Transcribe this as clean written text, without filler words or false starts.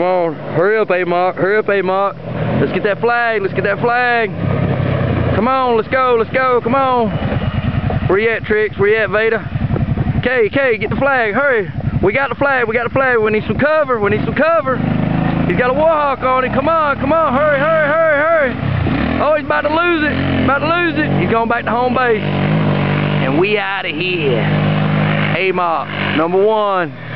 on. Hurry up, A-Mock. Hurry up, A-Mock. Let's get that flag. Let's get that flag. Come on, let's go. Let's go. Come on. Where you at, Trix? Where you at, Veda? Kay, get the flag. Hurry. We got the flag. We got the flag. We need some cover. We need some cover. He's got a warhawk on it. Come on. Come on. Hurry, hurry, hurry, hurry. Oh, he's about to lose it. About to lose it. He's going back to home base. And we out of here. A-Mock, #1.